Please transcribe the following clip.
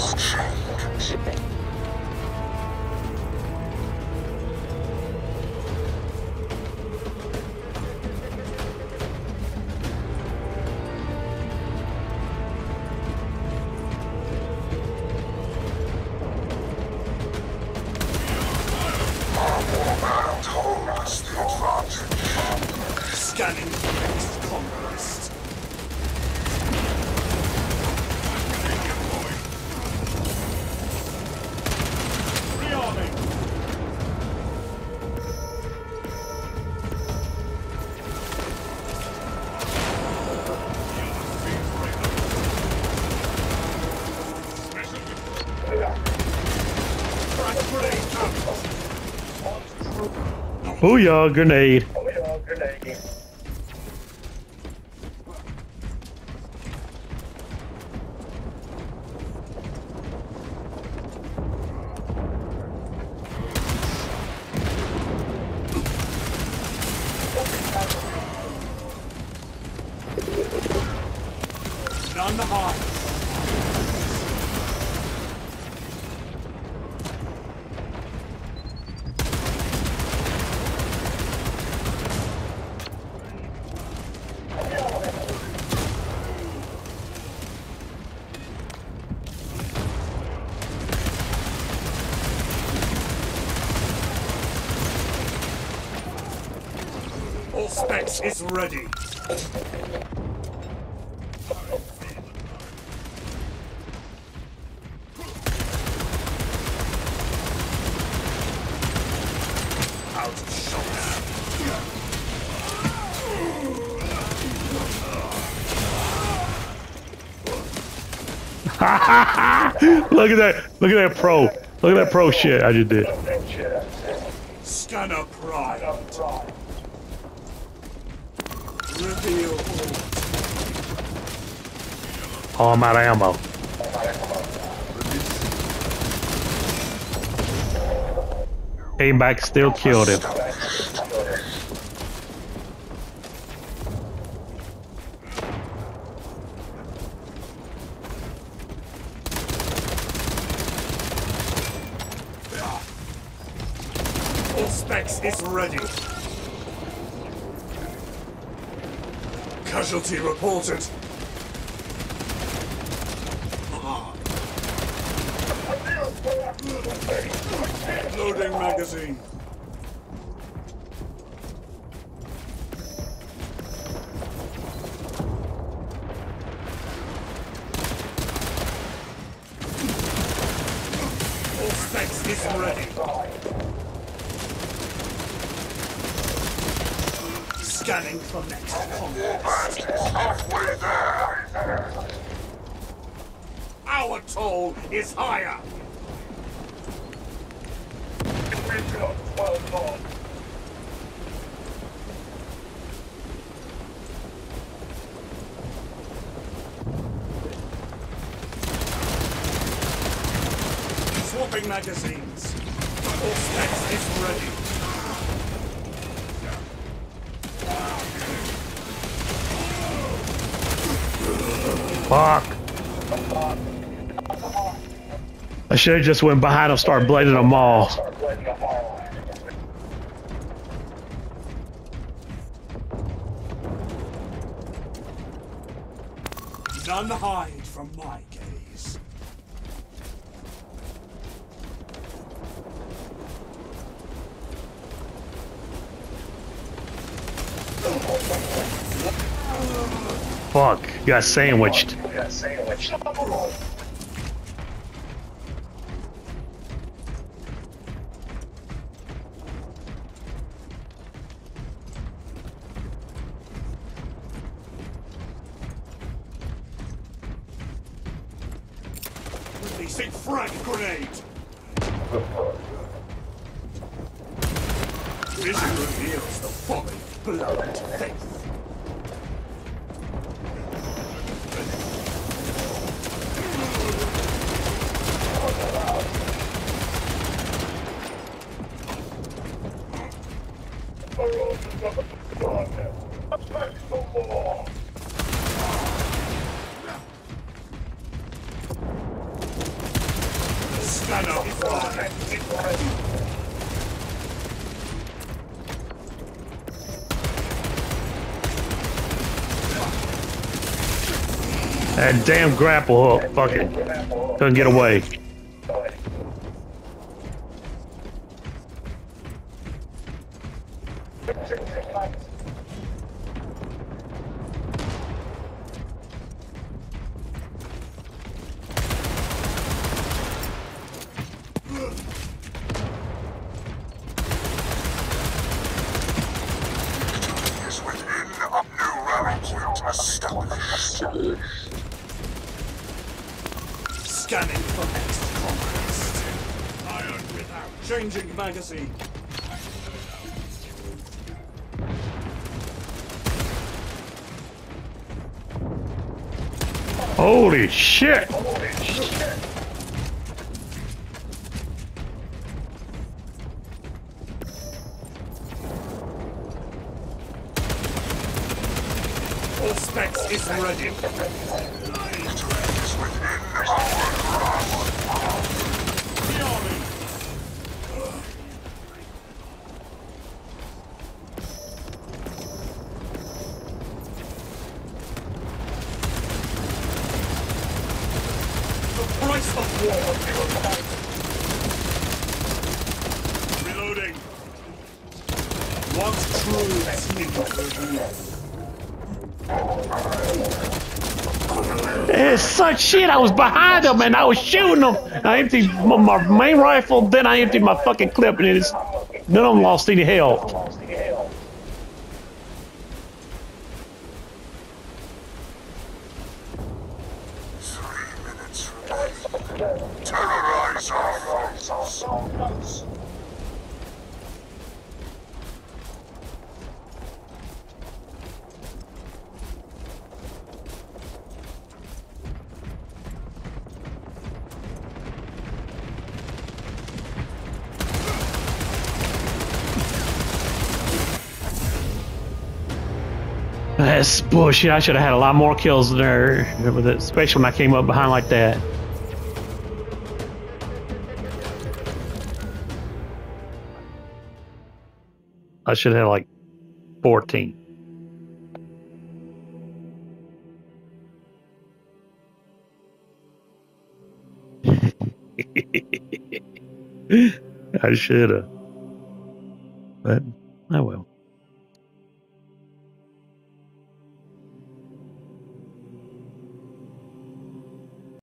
Scanning the next conquest. Rearming. Booyah, grenade. None behind. All specs is ready. Out of shot. Look at that! Look at that pro! Look at that pro shit I just did. Scanner pride. Reveal all. Oh, I'm out of ammo. Came back, still killed him. All specs is ready. Casualty reported. Loading magazine. All specs is ready. Scanning for next conquest. Halfway there. Our toll is higher. Well done. Swapping magazines. All specs is ready. Fuck. I should have just went behind him, start blading them all. None hide from my gaze. Fuck, got sandwiched. Releasing frag grenade. Vision reveals the folly of blind faith. That damn grapple hook. Fuck it. Couldn't get away. Is within a new rally point established. Scanning for next conquest. Iron without. Changing magazine. Holy shit! All specs is ready. Is within our grasp. The army. The price of war. Reloading. Want troops in review. It's such shit. I was behind them and I was shooting them. I emptied my main rifle, then I emptied my fucking clip, and it's none of them lost any health. 3 minutes remain. Terrorize our foes. That's bullshit. I should have had a lot more kills there, with it, especially when I came up behind like that. I should have had like 14. I should have. But, oh well.